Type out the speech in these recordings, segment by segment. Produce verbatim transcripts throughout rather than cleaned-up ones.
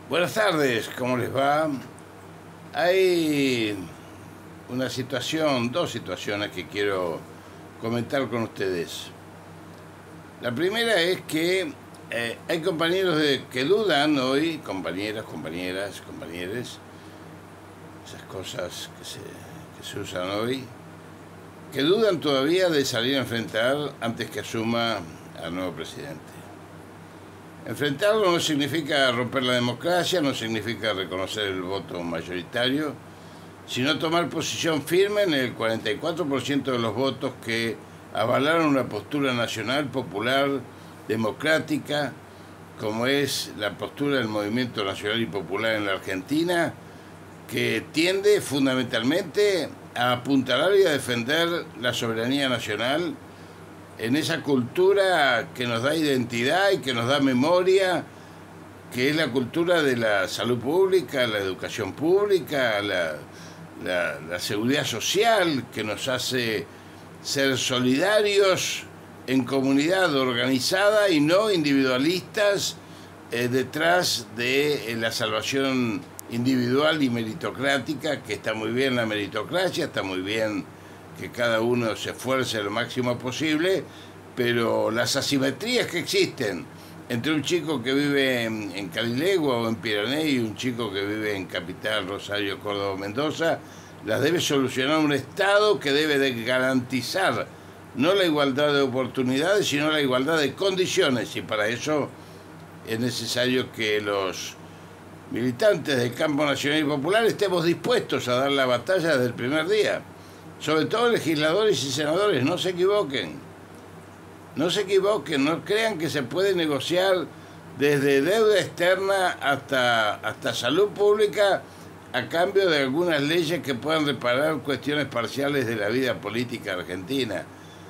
Buenas tardes, ¿cómo les va? Hay una situación, dos situaciones que quiero comentar con ustedes. La primera es que eh, hay compañeros de, que dudan hoy, compañeras, compañeras, compañeres, esas cosas que se, que se usan hoy, que dudan todavía de salir a enfrentar antes que asuma al nuevo presidente. Enfrentarlo no significa romper la democracia, no significa reconocer el voto mayoritario, sino tomar posición firme en el cuarenta y cuatro por ciento de los votos que avalaron una postura nacional, popular, democrática, como es la postura del Movimiento Nacional y Popular en la Argentina, que tiende fundamentalmente a apuntalar y a defender la soberanía nacional en esa cultura que nos da identidad y que nos da memoria, que es la cultura de la salud pública, la educación pública, la, la, la seguridad social, que nos hace ser solidarios en comunidad organizada y no individualistas eh, detrás de eh, la salvación individual y meritocrática, que está muy bien la meritocracia, está muy bien que cada uno se esfuerce lo máximo posible, pero las asimetrías que existen entre un chico que vive en, en Calilegua o en Piranesi y un chico que vive en Capital, Rosario, Córdoba, Mendoza, las debe solucionar un Estado que debe de garantizar no la igualdad de oportunidades, sino la igualdad de condiciones, y para eso es necesario que los militantes del campo nacional y popular estemos dispuestos a dar la batalla desde el primer día. Sobre todo legisladores y senadores, no se equivoquen, no se equivoquen, no crean que se puede negociar desde deuda externa hasta, hasta salud pública a cambio de algunas leyes que puedan reparar cuestiones parciales de la vida política argentina.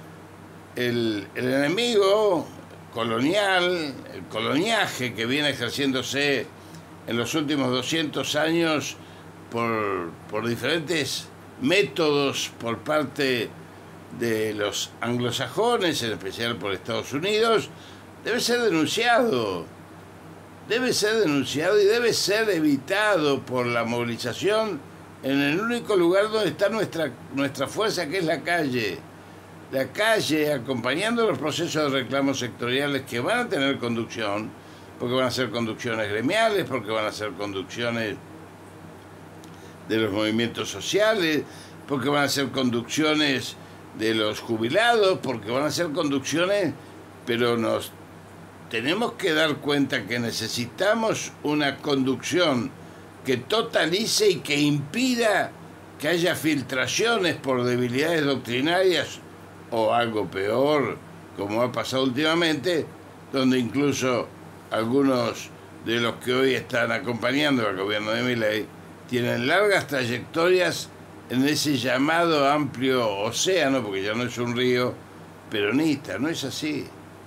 El, el enemigo colonial, el coloniaje que viene ejerciéndose en los últimos doscientos años por, por diferentes métodos por parte de los anglosajones, en especial por Estados Unidos, debe ser denunciado, debe ser denunciado y debe ser evitado por la movilización en el único lugar donde está nuestra, nuestra fuerza, que es la calle. La calle, acompañando los procesos de reclamos sectoriales que van a tener conducción, porque van a ser conducciones gremiales, porque van a ser conducciones de los movimientos sociales, porque van a ser conducciones de los jubilados, porque van a ser conducciones, pero nos tenemos que dar cuenta que necesitamos una conducción que totalice y que impida que haya filtraciones por debilidades doctrinarias o algo peor, como ha pasado últimamente, donde incluso algunos de los que hoy están acompañando al gobierno de Milei tienen largas trayectorias en ese llamado amplio océano, porque ya no es un río, peronista. No es así.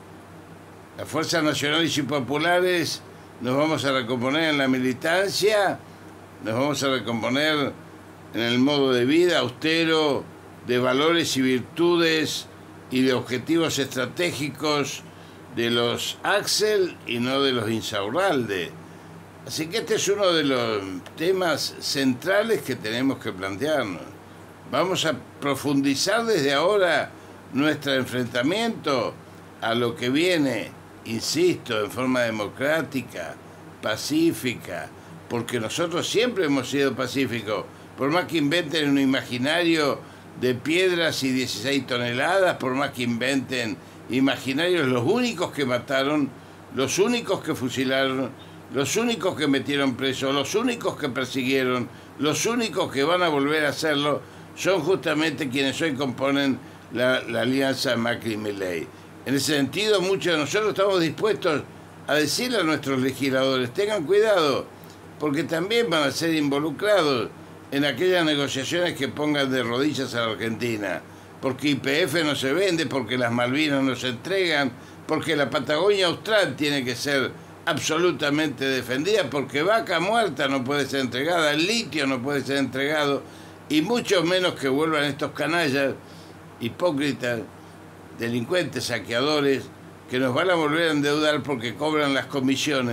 Las fuerzas nacionales y populares nos vamos a recomponer en la militancia, nos vamos a recomponer en el modo de vida austero, de valores y virtudes y de objetivos estratégicos de los Axel y no de los Insaurralde. Así que este es uno de los temas centrales que tenemos que plantearnos. Vamos a profundizar desde ahora nuestro enfrentamiento a lo que viene, insisto, en forma democrática, pacífica, porque nosotros siempre hemos sido pacíficos, por más que inventen un imaginario de piedras y dieciséis toneladas, por más que inventen imaginarios, los únicos que mataron, los únicos que fusilaron, los únicos que metieron presos, los únicos que persiguieron, los únicos que van a volver a hacerlo, son justamente quienes hoy componen la, la alianza Macri-Milei. En ese sentido, muchos de nosotros estamos dispuestos a decirle a nuestros legisladores, tengan cuidado, porque también van a ser involucrados en aquellas negociaciones que pongan de rodillas a la Argentina, porque Y P F no se vende, porque las Malvinas no se entregan, porque la Patagonia Austral tiene que ser absolutamente defendida, porque Vaca Muerta no puede ser entregada, el litio no puede ser entregado, y mucho menos que vuelvan estos canallas hipócritas, delincuentes, saqueadores, que nos van a volver a endeudar porque cobran las comisiones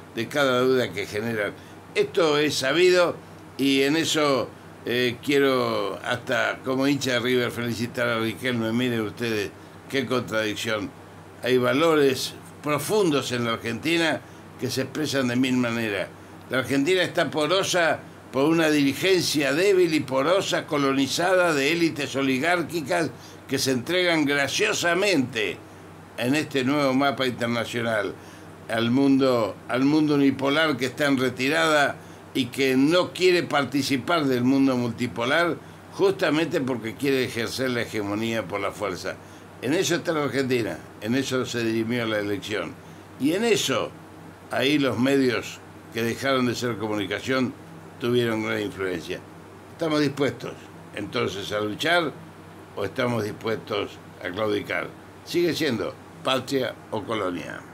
de cada duda que generan. Esto es sabido y en eso eh, quiero, hasta como hincha de River, felicitar a Riquelme. Miren ustedes qué contradicción. Hay valores profundos en la Argentina que se expresan de mil maneras. La Argentina está porosa por una dirigencia débil y porosa, colonizada de élites oligárquicas que se entregan graciosamente en este nuevo mapa internacional al mundo, al mundo unipolar que está en retirada y que no quiere participar del mundo multipolar justamente porque quiere ejercer la hegemonía por la fuerza. En eso está la Argentina, en eso se dirimió la elección. Y en eso, ahí los medios que dejaron de ser comunicación tuvieron gran influencia. ¿Estamos dispuestos entonces a luchar o estamos dispuestos a claudicar? Sigue siendo patria o colonia.